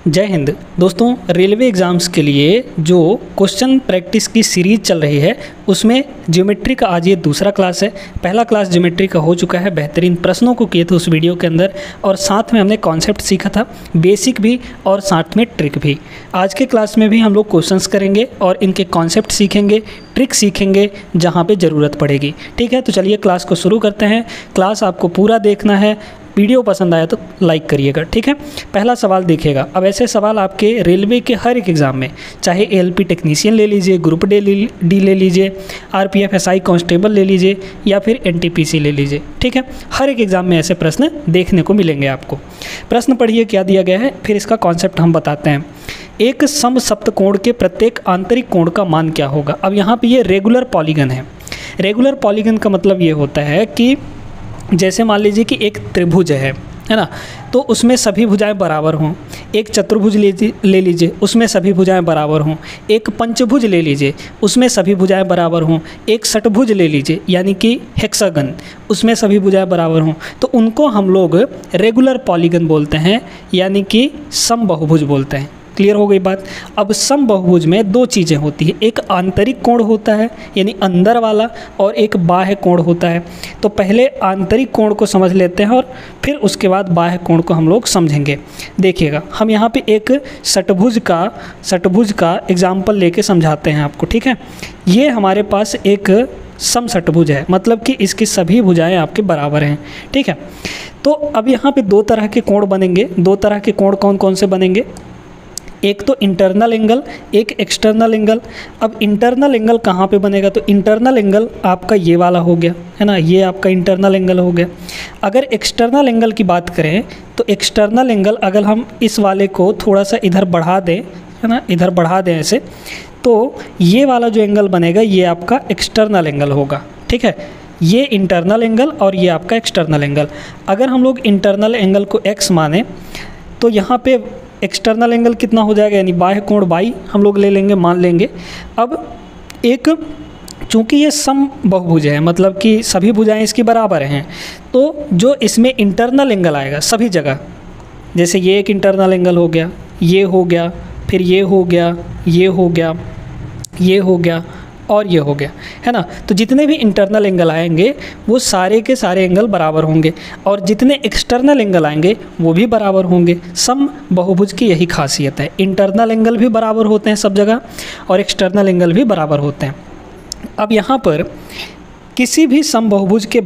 जय हिंद दोस्तों। Railway exams के लिए जो क्वेश्चन प्रैक्टिस की सीरीज़ चल रही है उसमें ज्योमेट्री का आज ये दूसरा क्लास है। पहला क्लास ज्योमेट्री का हो चुका है, बेहतरीन प्रश्नों को किए थे उस वीडियो के अंदर और साथ में हमने कॉन्सेप्ट सीखा था, बेसिक भी और साथ में ट्रिक भी। आज के क्लास में भी हम लोग क्वेश्चंस करेंगे और इनके कॉन्सेप्ट सीखेंगे, ट्रिक सीखेंगे जहाँ पे ज़रूरत पड़ेगी। ठीक है, तो चलिए क्लास को शुरू करते हैं। क्लास आपको पूरा देखना है, वीडियो पसंद आया तो लाइक करिएगा। ठीक है, पहला सवाल देखिएगा। अब ऐसे सवाल आपके रेलवे के हर एक एग्ज़ाम में, चाहे एलपी टेक्नीशियन ले लीजिए, ग्रुप डी ले लीजिए, आरपीएफ एसआई कांस्टेबल ले लीजिए या फिर एनटीपीसी ले लीजिए। ठीक है, हर एक एग्ज़ाम में ऐसे प्रश्न देखने को मिलेंगे आपको। प्रश्न पढ़िए क्या दिया गया है, फिर इसका कॉन्सेप्ट हम बताते हैं। एक समसप्तकोण के प्रत्येक आंतरिक कोण का मान क्या होगा। अब यहाँ पे ये रेगुलर पॉलीगन है। रेगुलर पॉलीगन का मतलब ये होता है कि जैसे मान लीजिए कि एक त्रिभुज है ना, तो उसमें सभी भुजाएं बराबर हों। एक चतुर्भुज ले लीजिए, उसमें सभी भुजाएं बराबर हों। एक पंचभुज ले लीजिए, उसमें सभी भुजाएं बराबर हों। एक षटभुज ले लीजिए यानी कि हेक्सागन, उसमें सभी भुजाएं बराबर हों, तो उनको हम लोग रेगुलर पॉलीगन बोलते हैं यानी कि समबहुभुज बोलते हैं। क्लियर हो गई बात। अब समबहुभुज में दो चीज़ें होती है, एक आंतरिक कोण होता है यानी अंदर वाला, और एक बाह्य कोण होता है। तो पहले आंतरिक कोण को समझ लेते हैं और फिर उसके बाद बाह्य कोण को हम लोग समझेंगे। देखिएगा, हम यहाँ पे एक षटभुज का एग्जाम्पल लेके समझाते हैं आपको। ठीक है, ये हमारे पास एक समषटभुज है, मतलब कि इसकी सभी भुजाएं आपके बराबर हैं। ठीक है, तो अब यहाँ पे दो तरह के कोण बनेंगे। दो तरह के कोण कौन कौन से बनेंगे, एक तो इंटरनल एंगल, एक एक्सटर्नल एंगल। अब इंटरनल एंगल कहाँ पे बनेगा, तो इंटरनल एंगल आपका ये वाला हो गया है ना, ये आपका इंटरनल एंगल हो गया। अगर एक्सटर्नल एंगल की बात करें तो एक्सटर्नल एंगल अगर हम इस वाले को थोड़ा सा इधर बढ़ा दें, है ना, इधर बढ़ा दें ऐसे, तो ये वाला जो एंगल बनेगा ये आपका एक्सटर्नल एंगल होगा। ठीक है, ये इंटरनल एंगल और ये आपका एक्सटर्नल एंगल। अगर हम लोग इंटरनल एंगल को x माने तो यहाँ पे एक्सटर्नल एंगल कितना हो जाएगा, यानी बाह्य कोण y हम लोग ले लेंगे, मान लेंगे। अब एक चूँकि ये समबहुभुज है, मतलब कि सभी भुजाएं इसकी बराबर हैं, तो जो इसमें इंटरनल एंगल आएगा सभी जगह, जैसे ये एक इंटरनल एंगल हो गया, ये हो गया, फिर ये हो गया, ये हो गया, ये हो गया और ये हो गया, है ना। तो जितने भी इंटरनल एंगल आएंगे वो सारे के सारे एंगल बराबर होंगे और जितने एक्सटर्नल एंगल आएंगे वो भी बराबर होंगे। समबहुभुज की यही खासियत है, इंटरनल एंगल भी बराबर होते हैं सब जगह और एक्सटर्नल एंगल भी बराबर होते हैं। अब यहाँ पर किसी भी समबहुभुज के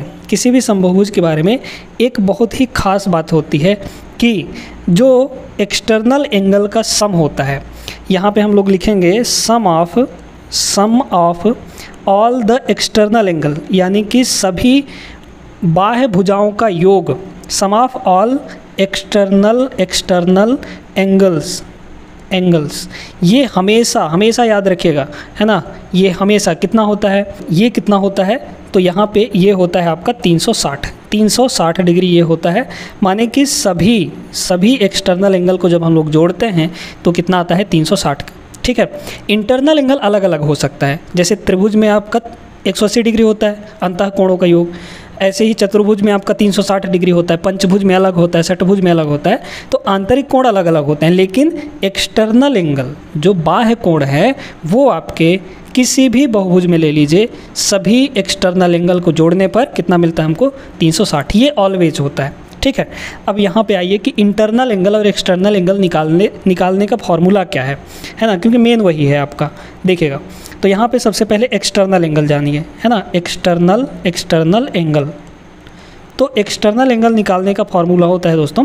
बारे में एक बहुत ही ख़ास बात होती है कि जो एक्सटर्नल एंगल का सम होता है, यहाँ पे हम लोग लिखेंगे sum of all the external angle, यानी कि सभी बाह्य भुजाओं का योग। Sum of all external angles, ये हमेशा याद रखिएगा, है ना। ये हमेशा कितना होता है, ये कितना होता है, तो यहाँ पे ये होता है आपका 360 डिग्री ये होता है। माने कि सभी एक्सटर्नल एंगल को जब हम लोग जोड़ते हैं तो कितना आता है, 360। ठीक है, इंटरनल एंगल अलग अलग हो सकता है, जैसे त्रिभुज में आपका 180 डिग्री होता है अंतः कोणों का योग, ऐसे ही चतुर्भुज में आपका 360 डिग्री होता है, पंचभुज में अलग होता है, षटभुज में अलग होता है। तो आंतरिक कोण अलग अलग होते हैं, लेकिन एक्सटर्नल एंगल जो बाह्य कोण है वो आपके किसी भी बहुभुज में ले लीजिए, सभी एक्सटर्नल एंगल को जोड़ने पर कितना मिलता है हमको, 360। ये ऑलवेज होता है। ठीक है, अब यहाँ पे आइए कि इंटरनल एंगल और एक्सटर्नल एंगल निकालने का फॉर्मूला क्या है ना, क्योंकि मेन वही है आपका। देखिएगा, तो यहाँ पे सबसे पहले एक्सटर्नल एंगल जानिए, है ना, एक्सटर्नल एंगल। तो एक्सटर्नल एंगल निकालने का फॉर्मूला होता है दोस्तों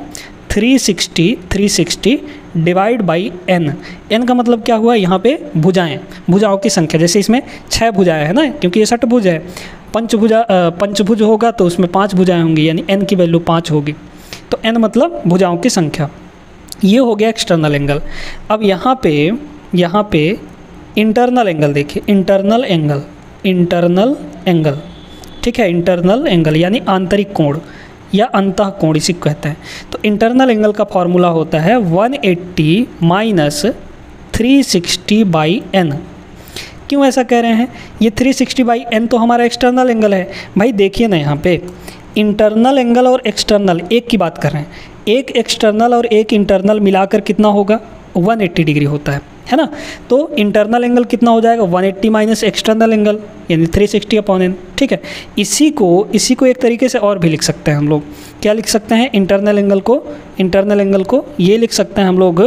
360 डिवाइड बाई n का मतलब क्या हुआ, यहाँ पे भुजाओं की संख्या, जैसे इसमें 6 भुजाएं है ना, क्योंकि ये षटभुज है। पंचभुज होगा तो उसमें 5 भुजाएं होंगी, यानी n की वैल्यू 5 होगी। तो n मतलब भुजाओं की संख्या। ये हो गया एक्सटर्नल एंगल। अब यहाँ पे इंटरनल एंगल देखिए, इंटरनल एंगल। ठीक है, इंटरनल एंगल यानी आंतरिक कोण या अंतः कोण इसी को कहते हैं। तो इंटरनल एंगल का फॉर्मूला होता है 180 माइनस 360 बाई n। क्यों ऐसा कह रहे हैं, ये 360 बाई n तो हमारा एक्सटर्नल एंगल है। भाई देखिए ना, यहाँ पे इंटरनल एंगल और एक्सटर्नल एक की बात कर रहे हैं। एक एक्सटर्नल और एक इंटरनल मिलाकर कितना होगा, 180 डिग्री होता है ना। तो इंटरनल एंगल कितना हो जाएगा, 180 माइनस एक्सटर्नल एंगल यानी 360/n। ठीक है, इसी को एक तरीके से और भी लिख सकते हैं हम लोग। क्या लिख सकते हैं, इंटरनल एंगल को ये लिख सकते हैं हम लोग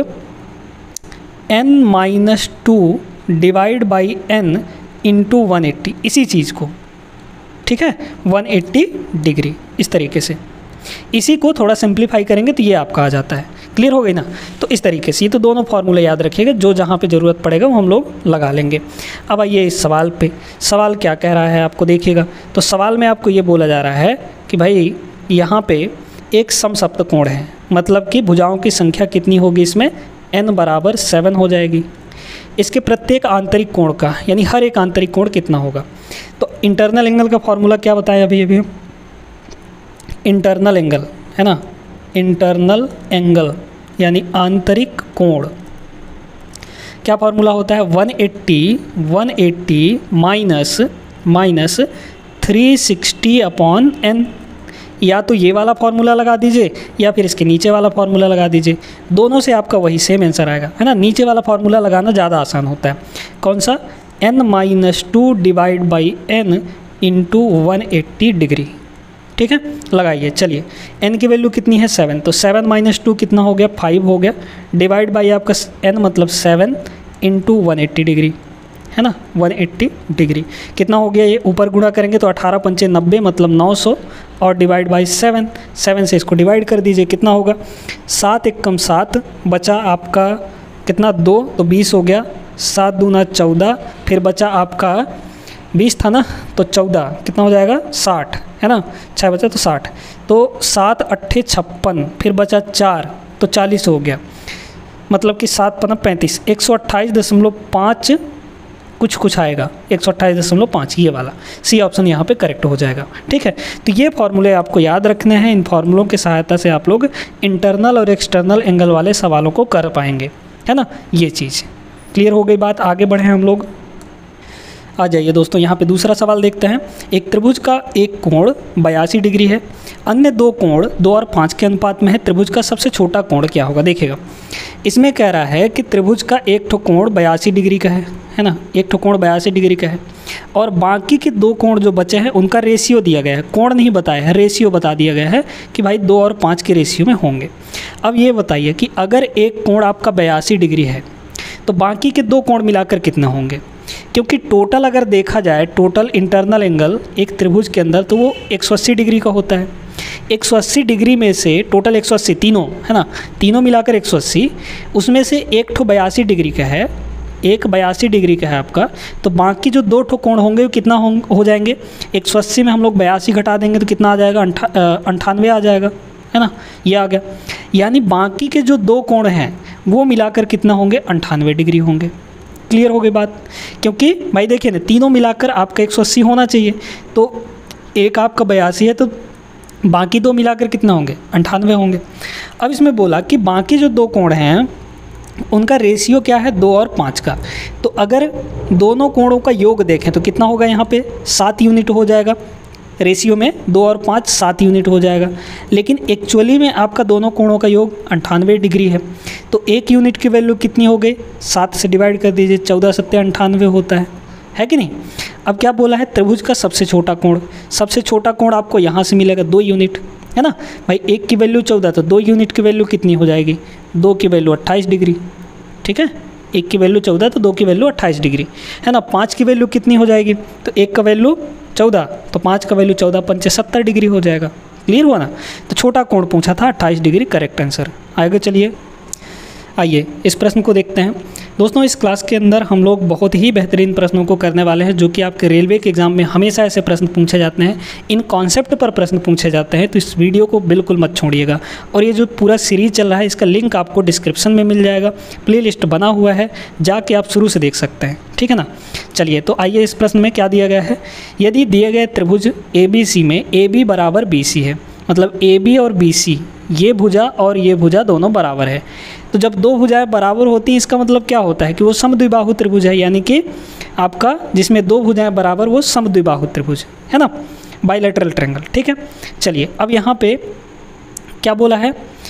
n-2 divide by n into 180, इसी चीज़ को, ठीक है, 180 डिग्री इस तरीके से। इसी को थोड़ा सिंप्लीफाई करेंगे तो ये आपका आ जाता है। क्लियर हो गई ना। तो इस तरीके से ये तो दोनों फार्मूले याद रखिएगा, जो जहाँ पे ज़रूरत पड़ेगा वो हम लोग लगा लेंगे। अब आइए इस सवाल पे, सवाल क्या कह रहा है आपको देखिएगा। तो सवाल में आपको ये बोला जा रहा है कि भाई यहाँ पे एक समसप्तकोण है, मतलब कि भुजाओं की संख्या कितनी होगी इसमें, n बराबर 7 हो जाएगी। इसके प्रत्येक आंतरिक कोण का यानी हर एक आंतरिक कोण कितना होगा। तो इंटरनल एंगल का फॉर्मूला क्या बताया अभी इंटरनल एंगल है ना, इंटरनल एंगल यानी आंतरिक कोण क्या फार्मूला होता है, 180 माइनस 360/n। या तो ये वाला फार्मूला लगा दीजिए या फिर इसके नीचे वाला फार्मूला लगा दीजिए, दोनों से आपका वही सेम आंसर आएगा, है ना। नीचे वाला फार्मूला लगाना ज़्यादा आसान होता है। कौन सा, n-2 divide by n into 180 degree. ठीक है, लगाइए। चलिए n की वैल्यू कितनी है, 7, तो 7 - 2 कितना हो गया, 5 हो गया, डिवाइड बाई आपका n मतलब 7 इंटू 180 डिग्री, है ना, 180 डिग्री कितना हो गया, ये ऊपर गुणा करेंगे तो 18 × 5 = 90 मतलब 900 और डिवाइड बाई 7 से इसको डिवाइड कर दीजिए, कितना होगा, 7 × 1 = 7, बचा आपका कितना 2, तो 20 हो गया, 7 × 2 = 14, फिर बचा आपका 20 था ना, तो 14 कितना हो जाएगा, 60, है ना, 6 बचा तो 60, तो 7 × 8 = 56, फिर बचा 4 तो 40 हो गया, मतलब कि 7 × 5 = 35, 128.5 कुछ आएगा, 128.5, ये वाला सी ऑप्शन यहाँ पे करेक्ट हो जाएगा। ठीक है, तो ये फार्मूले आपको याद रखने हैं, इन फार्मूलों की सहायता से आप लोग इंटरनल और एक्सटर्नल एंगल वाले सवालों को कर पाएंगे, है ना। ये चीज़ क्लियर हो गई बात, आगे बढ़े हम लोग। आ जाइए दोस्तों, यहाँ पे दूसरा सवाल देखते हैं। एक त्रिभुज का एक कोण 82 डिग्री है, अन्य दो कोण 2 और 5 के अनुपात में है, त्रिभुज का सबसे छोटा कोण क्या होगा। देखिएगा, इसमें कह रहा है कि त्रिभुज का एक ठो कोण 82 डिग्री का है ना, एक ठो कोण 82 डिग्री का है, और बाकी के दो कोण जो बचे हैं उनका रेशियो दिया गया है, कोण नहीं बताया है, रेशियो बता दिया गया है कि भाई 2 और 5 के रेशियो में होंगे। अब ये बताइए कि अगर एक कोण आपका 82 डिग्री है तो बाकी के दो कोण मिलाकर कितने होंगे, क्योंकि टोटल अगर देखा जाए, टोटल इंटरनल एंगल एक त्रिभुज के अंदर तो वो 180 डिग्री का होता है। 180 डिग्री में से टोटल 180, तीनों है ना, तीनों मिलाकर 180, उसमें से एक ठो 82 डिग्री का है, एक 82 डिग्री का है आपका, तो बाकी जो दो ठो कोण होंगे वो कितना हो जाएंगे, 180 में हम लोग 82 घटा देंगे तो कितना आ जाएगा, 98 आ जाएगा, है ना, ये आ गया। यानी बाकी के जो दो कोण हैं वो मिलाकर कितना होंगे, 98 डिग्री होंगे। क्लियर हो गई बात, क्योंकि भाई देखिए ना, तीनों मिलाकर आपका 180 होना चाहिए, तो एक आपका 82 है तो बाकी दो मिलाकर कितना होंगे, 98 होंगे। अब इसमें बोला कि बाकी जो दो कोण हैं उनका रेशियो क्या है, 2 और 5 का, तो अगर दोनों कोणों का योग देखें तो कितना होगा, यहाँ पे 7 यूनिट हो जाएगा, रेशियो में 2 और 5 7 यूनिट हो जाएगा। लेकिन एक्चुअली में आपका दोनों कोणों का योग 98 डिग्री है, तो एक यूनिट की वैल्यू कितनी हो गई, 7 से डिवाइड कर दीजिए, 14 × 7 = 98 होता है कि नहीं। अब क्या बोला है, त्रिभुज का सबसे छोटा कोण, सबसे छोटा कोण आपको यहाँ से मिलेगा 2 यूनिट, है ना भाई, एक की वैल्यू 14 तो 2 यूनिट की वैल्यू कितनी हो जाएगी, 2 की वैल्यू 28 डिग्री, ठीक है, एक की वैल्यू 14 तो 2 की वैल्यू 28 डिग्री, है ना। 5 की वैल्यू कितनी हो जाएगी, तो एक का वैल्यू 14 तो 5 का वैल्यू 14 × 5 = 70 डिग्री हो जाएगा। क्लियर हुआ ना, तो छोटा कोण पूछा था, 28 डिग्री करेक्ट आंसर आएगा। चलिए आइए इस प्रश्न को देखते हैं। दोस्तों, इस क्लास के अंदर हम लोग बहुत ही बेहतरीन प्रश्नों को करने वाले हैं, जो कि आपके रेलवे के एग्ज़ाम में हमेशा ऐसे प्रश्न पूछे जाते हैं, इन कॉन्सेप्ट पर प्रश्न पूछे जाते हैं, तो इस वीडियो को बिल्कुल मत छोड़िएगा। और ये जो पूरा सीरीज़ चल रहा है इसका लिंक आपको डिस्क्रिप्शन में मिल जाएगा, प्लेलिस्ट बना हुआ है, जाके आप शुरू से देख सकते हैं, ठीक है ना। चलिए तो आइए, इस प्रश्न में क्या दिया गया है, यदि दिए गए त्रिभुज ABC में AB बराबर BC है, मतलब AB और BC ये भुजा और ये भुजा दोनों बराबर है, तो जब दो भुजाएं बराबर होती हैं इसका मतलब क्या होता है कि वो समद्विबाहु त्रिभुज है, यानी कि आपका जिसमें दो भुजाएं बराबर वो समद्विबाहु त्रिभुज है ना, बाइलेटरल ट्रायंगल। ठीक है, चलिए अब यहाँ पे क्या बोला है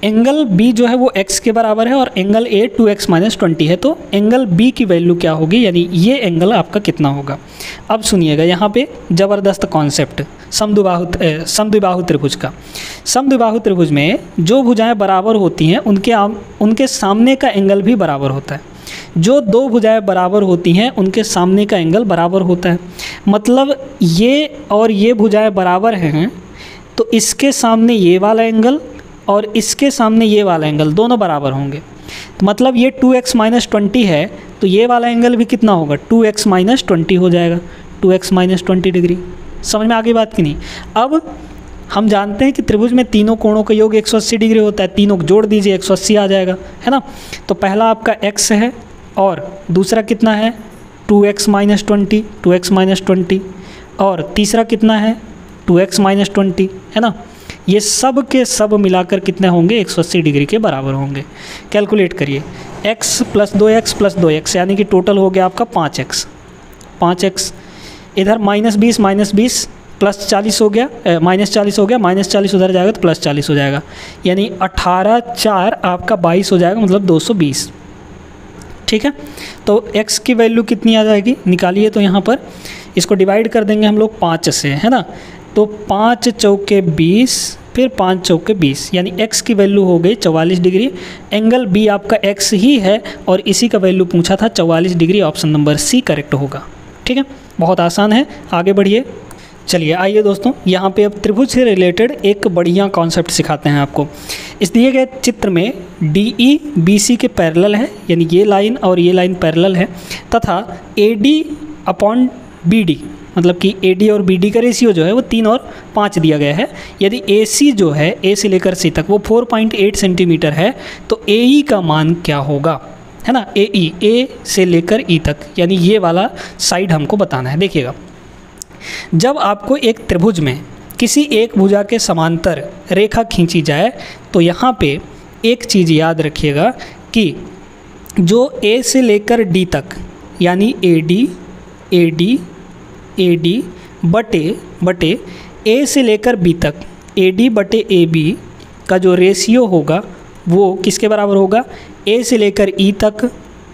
एंगल बी जो है वो x के बराबर है और एंगल ए 2x - 20 है, तो एंगल बी की वैल्यू क्या होगी, यानी ये एंगल आपका कितना होगा। अब सुनिएगा यहाँ पे ज़बरदस्त कॉन्सेप्ट समद्विबाहु त्रिभुज का। समद्विबाहु त्रिभुज में जो भुजाएं बराबर होती हैं उनके सामने का एंगल भी बराबर होता है। जो दो भुजाएं बराबर होती हैं उनके सामने का एंगल बराबर होता है। मतलब ये और ये भुजाएं बराबर हैं तो इसके सामने ये वाला एंगल और इसके सामने ये वाला एंगल दोनों बराबर होंगे। तो मतलब ये 2x - 20 है तो ये वाला एंगल भी कितना होगा, 2x - 20 हो जाएगा, 2x - 20 डिग्री। समझ में आ गई बात कि नहीं। अब हम जानते हैं कि त्रिभुज में तीनों कोणों का योग 180 डिग्री होता है, तीनों को जोड़ दीजिए 180 आ जाएगा, है ना। तो पहला आपका x है और दूसरा कितना है 2x - 20, 2x - 20 और तीसरा कितना है 2x - 20, है ना। ये सब के सब मिलाकर कितने होंगे, 180 डिग्री के बराबर होंगे। कैलकुलेट करिए, x + 2x + 2x यानी कि टोटल हो गया आपका 5x। इधर -20 प्लस 40 हो गया, -40 हो गया, -40 उधर जाएगा तो +40 हो जाएगा, यानी 18 4 आपका 22 हो जाएगा, मतलब 220। ठीक है, तो x की वैल्यू कितनी आ जाएगी, निकालिए। तो यहाँ पर इसको डिवाइड कर देंगे हम लोग 5 से, है ना। तो 5 चौके 20 फिर 5 चौके 20 यानी x की वैल्यू हो गई 44 डिग्री। एंगल B आपका x ही है और इसी का वैल्यू पूछा था 44 degree. Option number C correct होगा। ठीक है, बहुत आसान है, आगे बढ़िए। चलिए आइए दोस्तों, यहाँ पे अब त्रिभुज से रिलेटेड एक बढ़िया कॉन्सेप्ट सिखाते हैं आपको। इस दिए गए चित्र में DE BC के पैरेलल है, यानी ये लाइन और ये लाइन पैरेलल है, तथा AD/BD मतलब कि AD और BD का रेशियो जो है वो 3 और 5 दिया गया है। यदि AC जो है A से लेकर C तक वो 4.8 सेंटीमीटर है तो AE का मान क्या होगा, है ना। AE A से लेकर E तक, यानी ये वाला साइड हमको बताना है। देखिएगा, जब आपको एक त्रिभुज में किसी एक भुजा के समांतर रेखा खींची जाए तो यहाँ पे एक चीज़ याद रखिएगा कि जो A से लेकर D तक यानी AD बटे A से लेकर B तक AD/AB का जो रेशियो होगा वो किसके बराबर होगा, A से लेकर E तक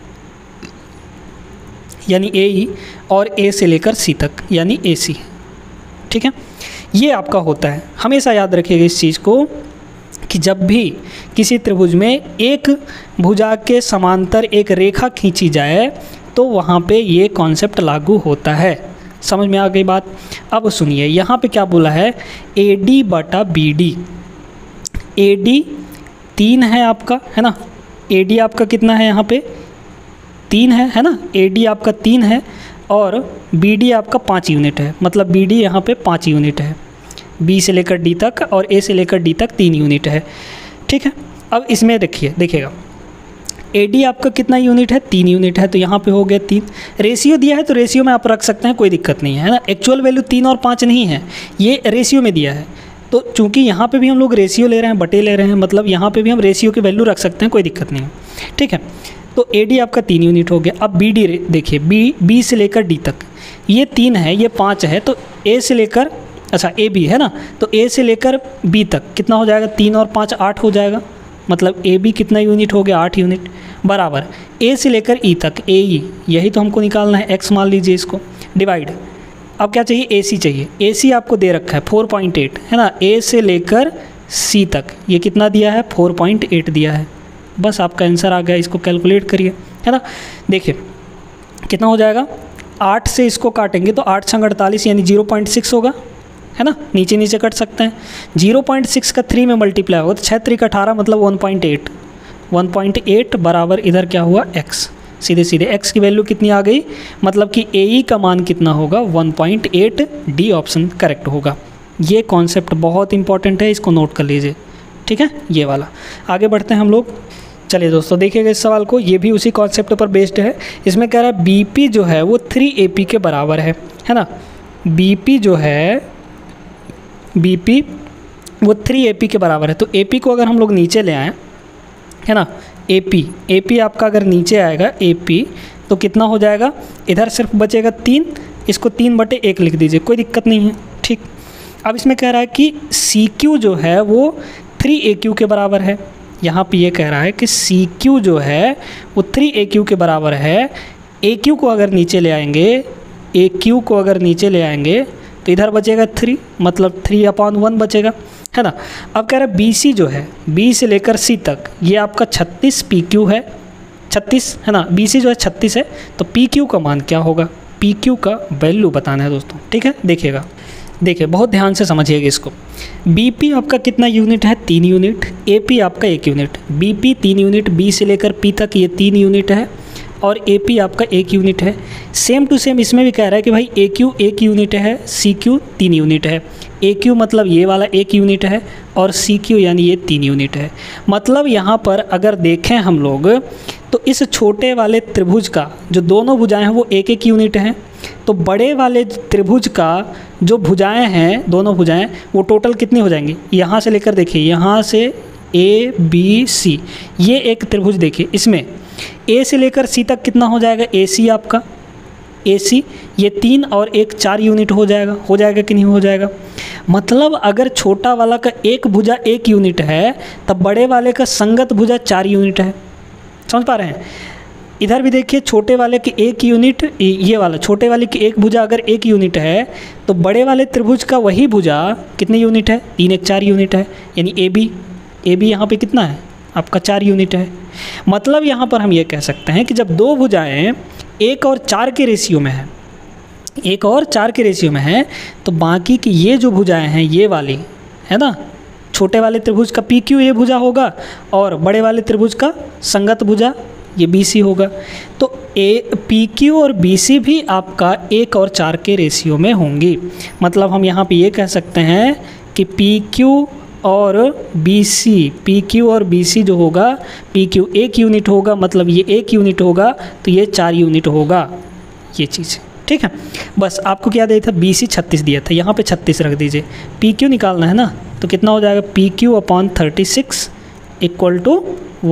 यानी AE और A से लेकर C तक यानी AC। ठीक है, ये आपका होता है। हमेशा याद रखिएगा इस चीज़ को कि जब भी किसी त्रिभुज में एक भुजा के समांतर एक रेखा खींची जाए तो वहाँ पे ये कॉन्सेप्ट लागू होता है। समझ में आ गई बात। अब सुनिए, यहाँ पे क्या बोला है, AD/BD। AD 3 है आपका, है ना। AD आपका कितना है यहाँ पे 3 है ना। AD आपका 3 है और BD आपका 5 यूनिट है, मतलब BD यहाँ पे 5 यूनिट है। B से लेकर D तक और A से लेकर D तक 3 यूनिट है। ठीक है, अब इसमें देखिएगा AD आपका कितना यूनिट है, 3 यूनिट है, तो यहाँ पे हो गया 3। रेशियो दिया है तो रेशियो में आप रख सकते हैं, कोई दिक्कत नहीं है ना। एक्चुअल वैल्यू 3 और 5 नहीं है, ये रेशियो में दिया है। तो चूंकि यहाँ पे भी हम लोग रेशियो ले रहे हैं, बटे ले रहे हैं, मतलब यहाँ पे भी हम रेशियो की वैल्यू रख सकते हैं, कोई दिक्कत नहीं है। ठीक है, तो AD आपका 3 यूनिट हो गया। अब BD देखिए, B से लेकर D तक ये 3 है, ये 5 है, तो A से लेकर AB है ना, तो A से लेकर B तक कितना हो जाएगा, 3 और 5 8 हो जाएगा, मतलब AB कितना यूनिट हो गया, 8 यूनिट, बराबर A से लेकर E तक AE, यही तो हमको निकालना है, x मान लीजिए इसको, डिवाइड। अब क्या चाहिए, AC चाहिए। AC आपको दे रखा है 4.8, है ना। A से लेकर C तक ये कितना दिया है, 4.8 दिया है। बस आपका आंसर आ गया, इसको कैलकुलेट करिए, है ना। देखिए कितना हो जाएगा, 8 से इसको काटेंगे तो 8 × 48 यानी 0.6 होगा, है ना। नीचे नीचे कट सकते हैं, 0.6 का 3 में मल्टीप्लाई होगा तो 6 3 18 मतलब 1.8 बराबर इधर क्या हुआ, x। सीधे सीधे x की वैल्यू कितनी आ गई, मतलब कि AE का मान कितना होगा, 1.8। D ऑप्शन करेक्ट होगा। ये कॉन्सेप्ट बहुत इंपॉर्टेंट है, इसको नोट कर लीजिए। ठीक है, ये वाला। आगे बढ़ते हैं हम लोग। चलिए दोस्तों देखिएगा इस सवाल को, ये भी उसी कॉन्सेप्ट पर बेस्ड है। इसमें कह रहा है BP जो है वो 3AP के बराबर है ना। BP जो है BP वो 3AP के बराबर है। तो AP को अगर हम लोग नीचे ले आएँ, है ना, AP आपका अगर नीचे आएगा AP तो कितना हो जाएगा, इधर सिर्फ बचेगा 3, इसको 3/1 लिख दीजिए, कोई दिक्कत नहीं है। ठीक, अब इसमें कह रहा है कि CQ जो है वो 3AQ के बराबर है, यहाँ पे ये कह रहा है कि सी क्यू जो है वो 3AQ के बराबर है। AQ को अगर नीचे ले आएंगे, AQ को अगर नीचे ले आएंगे तो इधर बचेगा 3, मतलब 3/1 बचेगा, है ना। अब कह रहा है BC जो है, B से लेकर C तक ये आपका 36 PQ है, 36 है ना। BC जो है 36 है, तो PQ का मान क्या होगा, PQ का वैल्यू बताना है दोस्तों, ठीक है। देखिएगा, देखिए बहुत ध्यान से समझिएगा इसको। BP आपका कितना यूनिट है, 3 यूनिट। AP आपका 1 यूनिट। BP 3 यूनिट, B से लेकर P तक ये 3 यूनिट है, और AP आपका 1 यूनिट है। सेम टू सेम इसमें भी कह रहा है कि भाई AQ 1 यूनिट है, CQ 3 यूनिट है। AQ मतलब ये वाला 1 यूनिट है, और CQ यानी ये 3 यूनिट है। मतलब यहाँ पर अगर देखें हम लोग तो इस छोटे वाले त्रिभुज का जो दोनों भुजाएं हैं वो 1-1 यूनिट हैं, तो बड़े वाले त्रिभुज का जो भुजाएं हैं, दोनों भुजाएं, वो टोटल कितनी हो जाएंगी, यहाँ से लेकर देखिए, यहाँ से ABC, ये एक त्रिभुज देखिए, इसमें A से लेकर C तक कितना हो जाएगा, AC आपका, AC ये 3 और 1 4 यूनिट हो जाएगा कि नहीं हो जाएगा। मतलब अगर छोटा वाला का एक भुजा 1 यूनिट है, तब बड़े वाले का संगत भुजा 4 यूनिट है। समझ पा रहे हैं। इधर भी देखिए, छोटे वाले की 1 यूनिट, ये वाला छोटे वाले की एक भुजा अगर 1 यूनिट है, तो बड़े वाले त्रिभुज का वही भुजा कितने यूनिट है, 3 1 4 यूनिट है, यानी AB यहाँ पे कितना है आपका 4 यूनिट है। मतलब यहाँ पर हम ये कह सकते हैं कि जब दो भुजाएं 1 और 4 के रेशियो में है, 1 और 4 के रेशियो में है, तो बाकी की ये जो भुजाएं हैं, ये वाली है ना, छोटे वाले त्रिभुज का PQ ये भुजा होगा, और बड़े वाले त्रिभुज का संगत भुजा ये BC होगा। तो PQ और BC भी आपका 1 और 4 के रेशियो में होंगी। मतलब हम यहाँ पे ये कह सकते हैं कि PQ और BC जो होगा, PQ 1 यूनिट होगा, मतलब ये 1 यूनिट होगा, तो ये 4 यूनिट होगा, ये चीज़, ठीक है। बस आपको क्या दिया था, BC 36 दिया था, यहाँ पे 36 रख दीजिए। PQ निकालना है ना, तो कितना हो जाएगा, PQ/36 =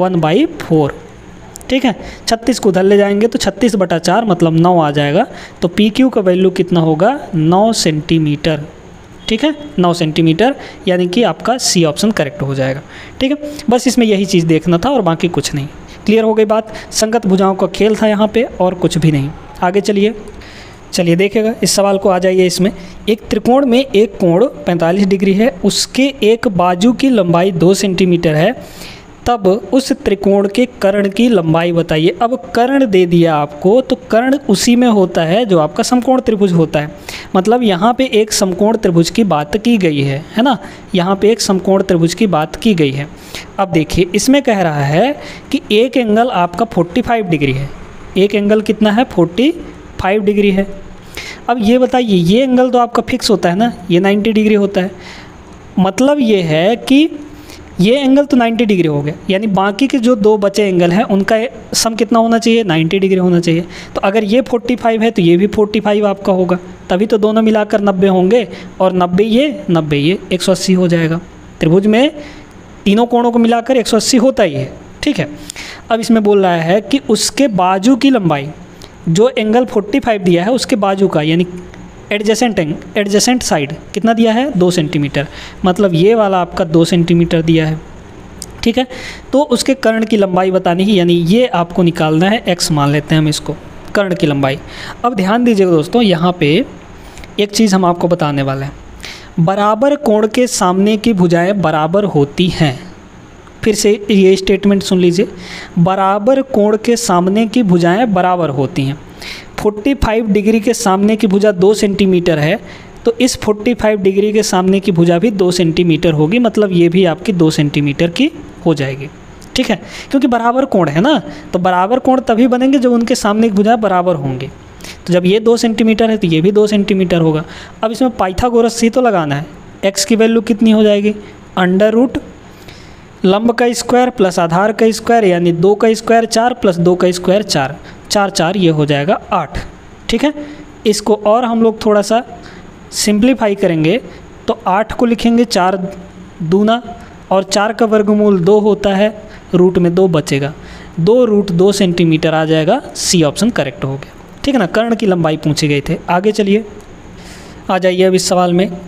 1/4, ठीक है। 36 को उधर ले जाएंगे तो 36/4 मतलब 9 आ जाएगा। तो PQ का वैल्यू कितना होगा, 9 सेंटीमीटर, ठीक है, 9 सेंटीमीटर, यानी कि आपका C ऑप्शन करेक्ट हो जाएगा, ठीक है। बस इसमें यही चीज़ देखना था और बाकी कुछ नहीं। क्लियर हो गई बात। संगत भुजाओं का खेल था यहाँ पे और कुछ भी नहीं। आगे चलिए देखिएगा इस सवाल को। आ जाइए इसमें। एक त्रिकोण में एक कोण 45 डिग्री है, उसके एक बाजू की लंबाई 2 सेंटीमीटर है, तब उस त्रिकोण के कर्ण की लंबाई बताइए। अब कर्ण दे दिया आपको, तो कर्ण उसी में होता है जो आपका समकोण त्रिभुज होता है। मतलब यहाँ पे एक समकोण त्रिभुज की बात की गई है ना, यहाँ पे एक समकोण त्रिभुज की बात की गई है। अब देखिए इसमें कह रहा है कि एक एंगल आपका 45 डिग्री है। एक एंगल कितना है, 45 डिग्री है। अब ये बताइए, ये एंगल तो आपका फिक्स होता है ना, ये 90 डिग्री होता है। मतलब ये है कि ये एंगल तो 90 डिग्री हो गया, यानी बाकी के जो दो बचे एंगल हैं उनका सम कितना होना चाहिए, 90 डिग्री होना चाहिए। तो अगर ये 45 है तो ये भी 45 आपका होगा, तभी तो दोनों मिलाकर 90 होंगे, और 90 ये 180 हो जाएगा। त्रिभुज में तीनों कोणों को मिलाकर 180 होता ही है, ठीक है। अब इसमें बोल रहा है कि उसके बाजू की लंबाई, जो एंगल 45 दिया है उसके बाजू का, यानी एडजेसेंट साइड कितना दिया है, 2 सेंटीमीटर। मतलब ये वाला आपका 2 सेंटीमीटर दिया है, ठीक है। तो उसके कर्ण की लंबाई बतानी है, यानी ये आपको निकालना है, x मान लेते हैं हम इसको, कर्ण की लंबाई। अब ध्यान दीजिएगा दोस्तों, यहाँ पे एक चीज़ हम आपको बताने वाले हैं। बराबर कोण के सामने की भुजाएं बराबर होती हैं। फिर से ये स्टेटमेंट सुन लीजिए, बराबर कोण के सामने की भुजाएं बराबर होती हैं। 45 डिग्री के सामने की भुजा 2 सेंटीमीटर है, तो इस 45 डिग्री के सामने की भुजा भी 2 सेंटीमीटर होगी। मतलब ये भी आपकी 2 सेंटीमीटर की हो जाएगी, ठीक है, क्योंकि बराबर कोण है ना। तो बराबर कोण तभी बनेंगे जब उनके सामने की भुजा बराबर होंगे। तो जब ये 2 सेंटीमीटर है तो ये भी 2 सेंटीमीटर होगा। अब इसमें पाइथागोरस ही तो लगाना है। x की वैल्यू कितनी हो जाएगी, √ लंब का स्क्वायर प्लस आधार का स्क्वायर, यानी 2 का स्क्वायर 4 प्लस 2 का स्क्वायर 4, 4 4 ये हो जाएगा 8, ठीक है। इसको और हम लोग थोड़ा सा सिंप्लीफाई करेंगे तो 8 को लिखेंगे 4 दूना, और 4 का वर्गमूल 2 होता है, रूट में 2 बचेगा, 2√2 सेंटीमीटर आ जाएगा। C ऑप्शन करेक्ट हो गया, ठीक है ना। कर्ण की लंबाई पूछे गए थे। आगे चलिए, आ जाइए अब इस सवाल में।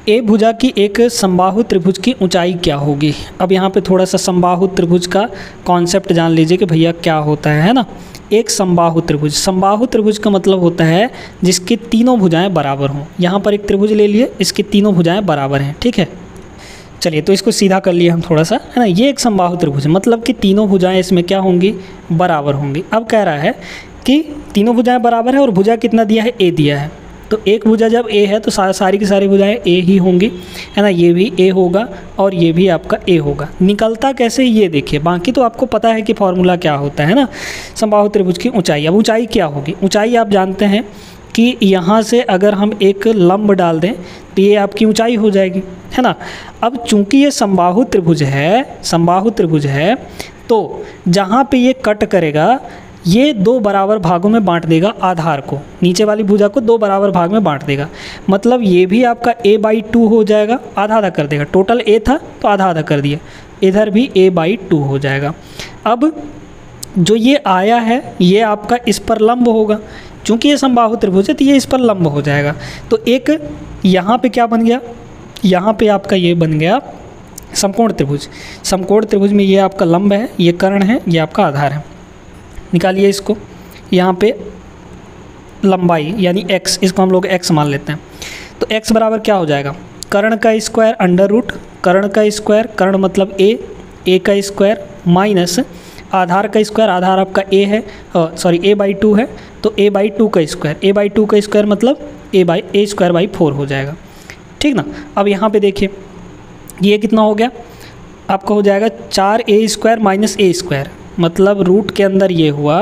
ए भुजा की एक समबाहु त्रिभुज की ऊंचाई क्या होगी। अब यहाँ पे थोड़ा सा समबाहु त्रिभुज का कॉन्सेप्ट जान लीजिए कि भैया क्या होता है ना। एक समबाहु त्रिभुज का मतलब होता है जिसकी तीनों भुजाएं बराबर हों। यहाँ पर एक त्रिभुज ले लिए, इसकी तीनों भुजाएं बराबर हैं, ठीक है। चलिए तो इसको सीधा कर लिए हम थोड़ा सा, है ना। ये एक समबाहु त्रिभुज मतलब कि तीनों भुजाएं इसमें क्या होंगी, बराबर होंगी। अब कह रहा है कि तीनों भुजाएं बराबर है और भुजा कितना दिया है, ए दिया है। तो एक भुजा जब ए है तो सारी की सारी भुजाएं ए ही होंगी, है ना। ये भी ए होगा और ये भी आपका ए होगा। निकलता कैसे ये देखिए, बाकी तो आपको पता है कि फॉर्मूला क्या होता है ना समबाहु त्रिभुज की ऊंचाई। अब ऊंचाई क्या होगी, ऊंचाई आप जानते हैं कि यहाँ से अगर हम एक लंब डाल दें तो ये आपकी ऊंचाई हो जाएगी, है ना। अब चूंकि ये समबाहु त्रिभुज है तो जहाँ पे ये कट करेगा ये दो बराबर भागों में बांट देगा आधार को, नीचे वाली भुजा को दो बराबर भाग में बांट देगा। मतलब ये भी आपका a/2 हो जाएगा, आधा आधा कर देगा। टोटल a था तो आधा आधा कर दिया, इधर भी a/2 हो जाएगा। अब जो ये आया है ये आपका इस पर लंब होगा, चूँकि ये समबाहु त्रिभुज है तो ये इस पर लंब हो जाएगा। तो एक यहाँ पे क्या बन गया, यहाँ पे आपका ये बन गया समकोण त्रिभुज में ये आपका लंब है, ये कर्ण है, ये आपका आधार है। निकालिए इसको, यहाँ पे लंबाई यानी x, इसको हम लोग x मान लेते हैं। तो x बराबर क्या हो जाएगा, कर्ण का स्क्वायर अंडर रूट कर्ण का स्क्वायर, कर्ण मतलब a का स्क्वायर माइनस आधार का स्क्वायर, आधार आपका a है, सॉरी a/2 है तो a/2 का स्क्वायर मतलब a/4 हो जाएगा, ठीक ना। अब यहाँ पे देखिए ये कितना हो गया आपका, हो जाएगा 4a² माइनस a², मतलब रूट के अंदर ये हुआ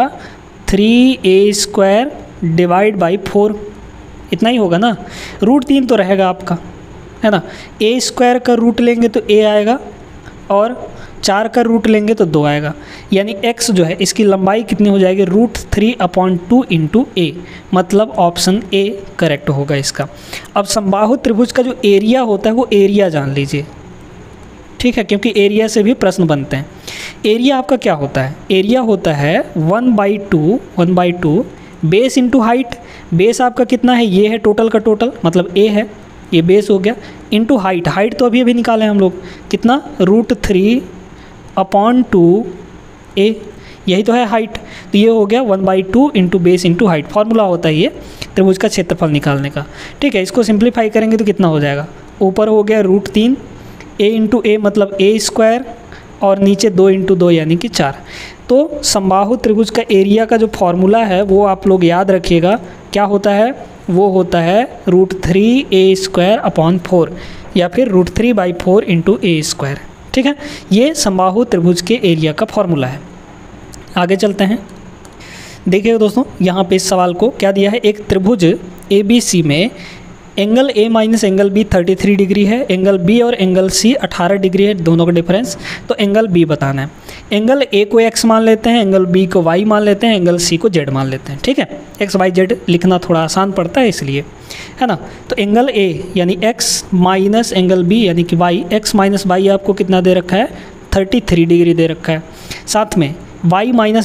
3a² डिवाइड बाई 4, इतना ही होगा ना। रूट 3 तो रहेगा आपका, है ना। a² का रूट लेंगे तो a आएगा और 4 का रूट लेंगे तो 2 आएगा, यानी x जो है इसकी लंबाई कितनी हो जाएगी, √3/2 इंटू a, मतलब ऑप्शन a करेक्ट होगा इसका। अब समबाहु त्रिभुज का जो एरिया होता है वो एरिया जान लीजिए, ठीक है, क्योंकि एरिया से भी प्रश्न बनते हैं। एरिया आपका क्या होता है, एरिया होता है 1/2 बेस इंटू हाइट। बेस आपका कितना है, ये है टोटल का टोटल, मतलब a है, ये बेस हो गया, इंटू हाइट। हाइट तो अभी निकाले हम लोग, कितना, √3/2a, यही तो है हाइट। तो ये हो गया 1/2 into base into height. Formula होता है ये त्रिभुज का क्षेत्रफल निकालने का, ठीक है। इसको सिंप्लीफाई करेंगे तो कितना हो जाएगा, ऊपर हो गया √3, a इंटू a मतलब a² और नीचे 2 इंटू 2 यानी कि 4। तो समबाहु त्रिभुज का एरिया का जो फॉर्मूला है वो आप लोग याद रखिएगा, क्या होता है, वो होता है √3a²/4 या फिर √3/4 इंटू a², ठीक है। ये समबाहु त्रिभुज के एरिया का फॉर्मूला है। आगे चलते हैं, देखिए दोस्तों यहाँ पे इस सवाल को क्या दिया है, एक त्रिभुज ABC में angle A minus angle B 33 degree है, एंगल B और एंगल C 18 डिग्री है, दोनों का डिफरेंस। तो एंगल B बताना है। एंगल A को x मान लेते हैं, एंगल B को y मान लेते हैं, एंगल C को z मान लेते हैं, ठीक है। x y z लिखना थोड़ा आसान पड़ता है इसलिए, है ना। तो एंगल A यानी x माइनस एंगल B यानी कि y, x माइनस y आपको कितना दे रखा है, 33 डिग्री दे रखा है। साथ में y माइनस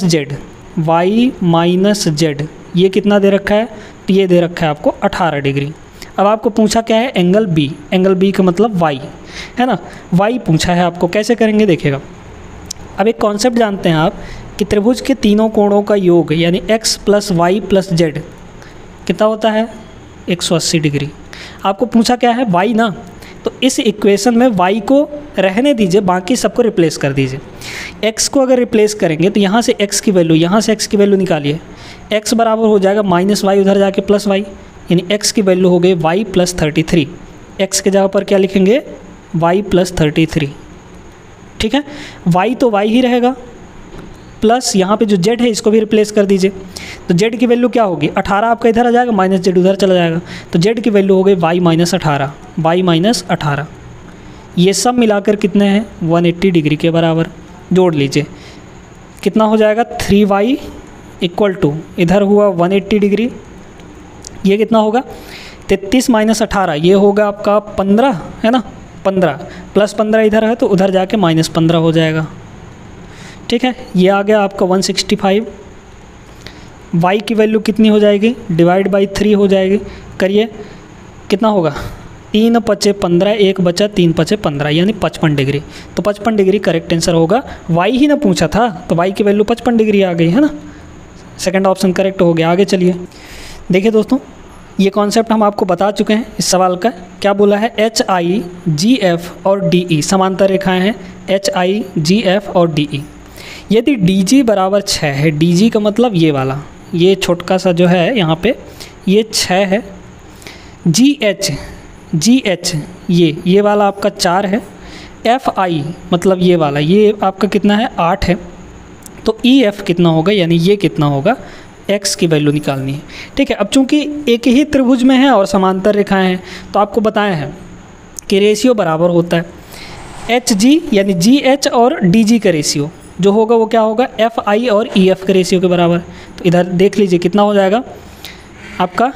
z ये कितना दे रखा है, तो ये दे रखा है आपको 18 डिग्री। अब आपको पूछा क्या है, एंगल B का मतलब y, है ना, y पूछा है आपको। कैसे करेंगे देखिएगा। अब एक कॉन्सेप्ट जानते हैं आप कि त्रिभुज के तीनों कोणों का योग यानी x + y + z कितना होता है, 180 डिग्री। आपको पूछा क्या है, y ना, तो इस इक्वेशन में y को रहने दीजिए, बाकी सबको रिप्लेस कर दीजिए। x को अगर रिप्लेस करेंगे तो यहाँ से x की वैल्यू निकालिए, x बराबर हो जाएगा -y, उधर जाके +y, यानी x की वैल्यू हो गई y + 33। x के जगह पर क्या लिखेंगे, y + 33, ठीक है। y तो y ही रहेगा, प्लस यहाँ पे जो z है इसको भी रिप्लेस कर दीजिए। तो z की वैल्यू क्या होगी, 18 आपका इधर आ जाएगा, -z उधर चला जाएगा, तो z की वैल्यू हो गई y - 18। ये सब मिलाकर कितने हैं, 180 डिग्री के बराबर। जोड़ लीजिए, कितना हो जाएगा, 3y = इधर हुआ 180 डिग्री, ये कितना होगा, 33 - 18, ये होगा आपका 15, है ना, 15 + 15 इधर है तो उधर जाके -15 हो जाएगा, ठीक है। ये आ गया आपका 165। y की वैल्यू कितनी हो जाएगी, डिवाइड बाई 3 हो जाएगी। करिए, कितना होगा, 3 पचे 15, 1 बचा 3 पचे 15 यानी 55 डिग्री। तो 55 डिग्री करेक्ट आंसर होगा। वाई ही ना पूछा था तो वाई की वैल्यू 55 डिग्री आ गई है ना, सेकंड ऑप्शन करेक्ट हो गया। आगे चलिए देखिए दोस्तों, ये कॉन्सेप्ट हम आपको बता चुके हैं इस सवाल का। क्या बोला है, HI, GF और DE समांतर रेखाएं हैं, HI, GF और DE। यदि DG बराबर 6 है, DG का मतलब ये वाला, ये छोटका सा जो है यहाँ पे ये 6 है, GH ये वाला आपका 4 है, FI मतलब ये वाला ये आपका कितना है 8 है, तो EF कितना होगा यानी ये कितना होगा, x की वैल्यू निकालनी है। ठीक है, अब चूंकि एक ही त्रिभुज में है और समांतर रेखाएं हैं तो आपको बताया है कि रेशियो बराबर होता है। HG यानी GH और DG का रेशियो जो होगा वो क्या होगा, FI और EF के रेशियो के बराबर। तो इधर देख लीजिए कितना हो जाएगा आपका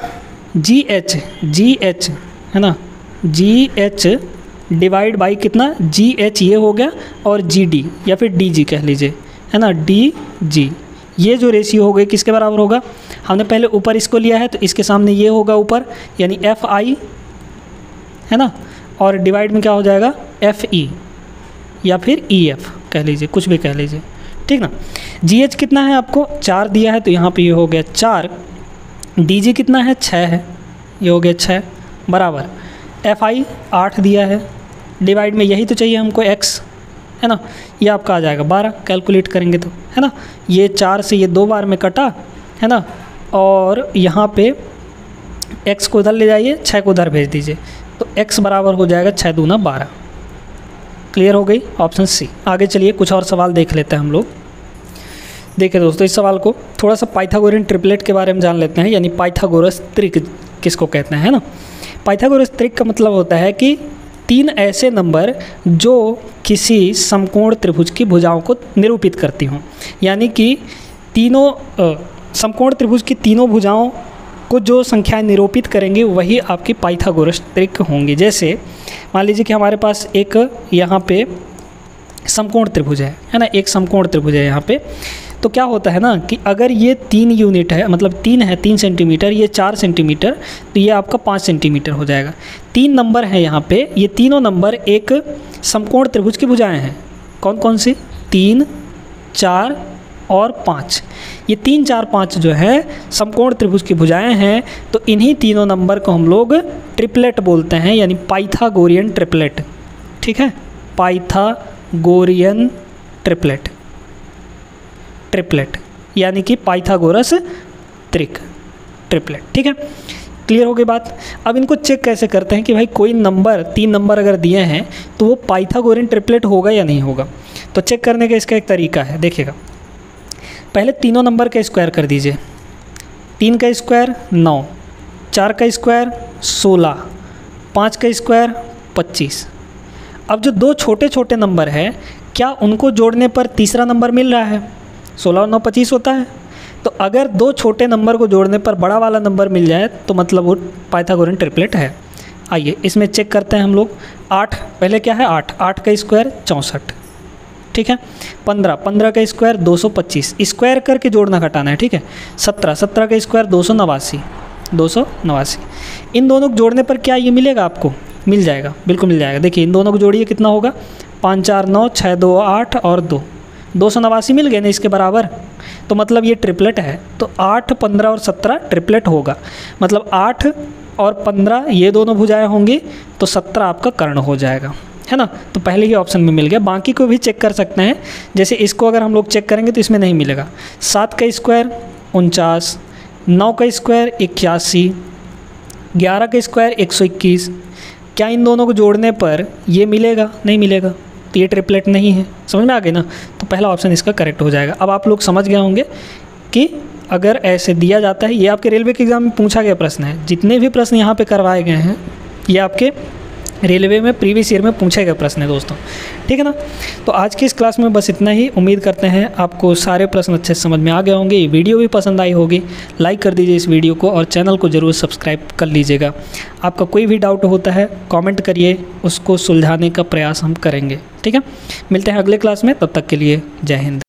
GH है ना, GH डिवाइड बाई कितना, GH ये हो गया और GD या फिर DG कह लीजिए है ना, DG ये जो रेशियो हो गई किसके बराबर होगा, हमने पहले ऊपर इसको लिया है तो इसके सामने ये होगा ऊपर यानी FI है ना, और डिवाइड में क्या हो जाएगा FE या फिर EF कह लीजिए, कुछ भी कह लीजिए, ठीक ना। GH कितना है आपको 4 दिया है तो यहाँ पे ये हो गया 4, DG कितना है 6 है, ये हो गया 6 बराबर FI 8 दिया है, डिवाइड में यही तो चाहिए हमको x है ना, ये आपका आ जाएगा 12 कैलकुलेट करेंगे तो है ना, ये 4 से ये 2 बार में कटा है ना, और यहाँ पे x को उधर ले जाइए 6 को उधर भेज दीजिए तो x बराबर हो जाएगा 6 दूना 12। क्लियर हो गई ऑप्शन सी। आगे चलिए कुछ और सवाल देख लेते हैं हम लोग। देखिए दोस्तों, इस सवाल को थोड़ा सा पाइथागोरियन ट्रिपलेट के बारे में जान लेते हैं, यानी पाइथागोरस त्रिक किसको कहते हैं है ना। पाइथागोरस त्रिक का मतलब होता है कि 3 ऐसे नंबर जो किसी समकोण त्रिभुज की भुजाओं को निरूपित करती हों, यानी कि तीनों समकोण त्रिभुज की तीनों भुजाओं को जो संख्याएं निरूपित करेंगी वही आपकी पाइथागोरस त्रिक होंगी। जैसे मान लीजिए कि हमारे पास एक यहाँ पे समकोण त्रिभुज है ना, एक समकोण त्रिभुज है यहाँ पे, तो क्या होता है ना कि अगर ये 3 यूनिट है, मतलब 3 है 3 सेंटीमीटर, ये 4 सेंटीमीटर, तो ये आपका 5 सेंटीमीटर हो जाएगा। 3 नंबर हैं यहाँ पे, ये तीनों नंबर एक समकोण त्रिभुज की भुजाएं हैं। कौन कौन सी, 3, 4 और 5। ये 3, 4, 5 जो है समकोण त्रिभुज की भुजाएं हैं, तो इन्हीं तीनों नंबर को हम लोग ट्रिपलेट बोलते हैं, यानी पाइथागोरियन ट्रिपलेट। ठीक है, पाइथागोरियन ट्रिपलेट यानी कि पाइथागोरस त्रिक ट्रिपलेट। ठीक है, क्लियर हो गई बात। अब इनको चेक कैसे करते हैं कि भाई कोई नंबर 3 नंबर अगर दिए हैं तो वो पाइथागोरियन ट्रिपलेट होगा या नहीं होगा। तो चेक करने का इसका एक तरीका है, देखिएगा। पहले तीनों नंबर का स्क्वायर कर दीजिए। 3 का स्क्वायर 9, 4 का स्क्वायर 16, 5 का स्क्वायर 25। अब जो 2 छोटे छोटे नंबर है, क्या उनको जोड़ने पर तीसरा नंबर मिल रहा है? 16 और 9 25 होता है। तो अगर 2 छोटे नंबर को जोड़ने पर बड़ा वाला नंबर मिल जाए तो मतलब वो पाइथागोरियन ट्रिपलेट है। आइए इसमें चेक करते हैं हम लोग। 8 पहले क्या है, 8 का स्क्वायर 64, ठीक है। 15 का स्क्वायर 225, स्क्वायर करके जोड़ना घटाना है, ठीक है। 17 का स्क्वायर 289। इन दोनों को जोड़ने पर क्या ये मिलेगा आपको? मिल जाएगा, बिल्कुल मिल जाएगा। देखिए इन दोनों को जोड़िए, कितना होगा, 5 4 9, 6 2 8 और 289 मिल गए ना इसके बराबर। तो मतलब ये ट्रिपलेट है। तो 8, 15 और 17 ट्रिपलेट होगा, मतलब 8 और 15 ये दोनों भुजाएं होंगी, तो 17 आपका कर्ण हो जाएगा, है ना। तो पहले ही ऑप्शन में मिल गया। बाकी को भी चेक कर सकते हैं, जैसे इसको अगर हम लोग चेक करेंगे तो इसमें नहीं मिलेगा। 7 का स्क्वायर 49, 9 का स्क्वायर 81, 11 का स्क्वायर 121। क्या इन दोनों को जोड़ने पर ये मिलेगा? नहीं मिलेगा, तो ये ट्रिपलेट नहीं है। समझ में आ गई ना। तो पहला ऑप्शन इसका करेक्ट हो जाएगा। अब आप लोग समझ गए होंगे कि अगर ऐसे दिया जाता है, ये आपके रेलवे के एग्ज़ाम में पूछा गया प्रश्न है। जितने भी प्रश्न यहाँ पे करवाए गए हैं ये आपके रेलवे में प्रीवियस ईयर में पूछे गए प्रश्न है दोस्तों, ठीक है ना। तो आज की इस क्लास में बस इतना ही। उम्मीद करते हैं आपको सारे प्रश्न अच्छे से समझ में आ गए होंगे। ये वीडियो भी पसंद आई होगी। लाइक कर दीजिए इस वीडियो को और चैनल को ज़रूर सब्सक्राइब कर लीजिएगा। आपका कोई भी डाउट होता है कमेंट करिए, उसको सुलझाने का प्रयास हम करेंगे, ठीक है। मिलते हैं अगले क्लास में, तब तक के लिए जय हिंद।